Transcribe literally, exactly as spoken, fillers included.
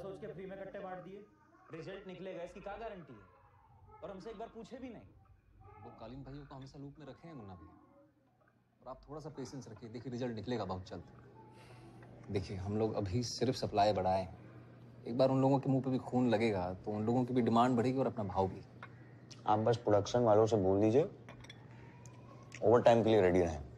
सोच के फ्री में कट्टे बांट दिए। रिजल्ट निकलेगा इसकी क्या गारंटी है? और हमसे एक बार पूछे भी नहीं। वो कालीन भाइयों को हमेशा लूप में रखे हैं मुन्ना भैया, और आप थोड़ा सा पेशेंस रखिए, देखिए रिजल्ट निकलेगा बहुत जल्द। देखिए हम लोग अभी सिर्फ सप्लाई बढ़ाए हैं, एक बार उन लोगों के मुंह पे भी खून लगेगा तो उन लोगों की भी डिमांड बढ़ेगी और अपना भाव भी। आप बस प्रोडक्शन वालों से बोल दीजिए ओवर टाइम के लिए रेडी रहें।